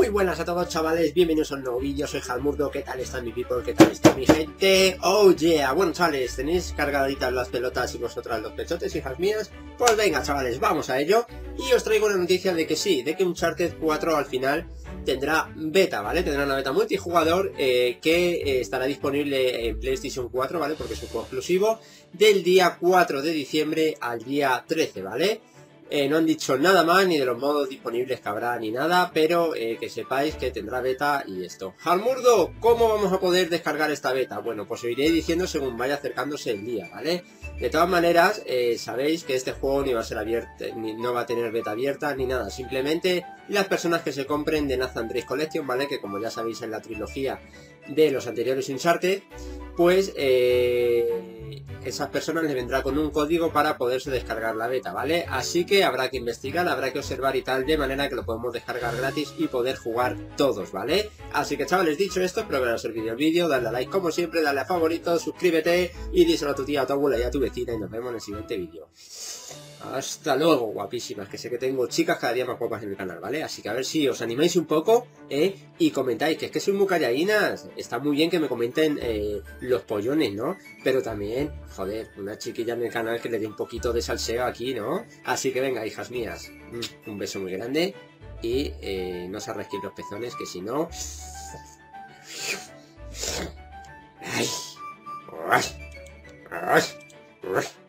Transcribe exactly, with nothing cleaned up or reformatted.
Muy buenas a todos, chavales, bienvenidos a un nuevo vídeo. Soy Jalmurdo. ¿Qué tal está mi people? ¿Qué tal está mi gente? Oh yeah, bueno, chavales, tenéis cargaditas las pelotas y vosotras los pechotes, hijas mías. Pues venga, chavales, vamos a ello. Y os traigo una noticia de que sí, de que Uncharted cuatro al final tendrá beta, ¿vale? Tendrá una beta multijugador eh, que eh, estará disponible en PlayStation cuatro, ¿vale? Porque es un juego exclusivo, del día cuatro de diciembre al día trece, ¿vale? Eh, no han dicho nada más, ni de los modos disponibles que habrá, ni nada, pero eh, que sepáis que tendrá beta y esto. Jalmurdo, ¿cómo vamos a poder descargar esta beta? Bueno, pues os iré diciendo según vaya acercándose el día, ¿vale? De todas maneras, eh, sabéis que este juego ni va a ser abierto, ni, no va a tener beta abierta, ni nada. Simplemente las personas que se compren de Nathan Drake Collection, ¿vale? Que como ya sabéis en la trilogía de los anteriores Uncharted, pues eh, esas personas les vendrá con un código para poderse descargar la beta, ¿vale? Así que habrá que investigar, habrá que observar y tal, de manera que lo podemos descargar gratis y poder jugar todos, ¿vale? Así que chavales, dicho esto, espero que os haya servido el vídeo, dale a like como siempre, dale a favorito, suscríbete y díselo a tu tía, a tu abuela y a tu vecina y nos vemos en el siguiente vídeo. Hasta luego, guapísimas, que sé que tengo chicas cada día más guapas en el canal, ¿vale? Así que a ver si os animáis un poco, ¿eh? Y comentáis, que es que soy muy calladinas. Está muy bien que me comenten eh, los pollones, ¿no? Pero también, joder, una chiquilla en el canal que le dé un poquito de salseo aquí, ¿no? Así que venga, hijas mías, un beso muy grande y eh, no os arrasquéis los pezones, que si no... Ay. Ay. Ay. Ay.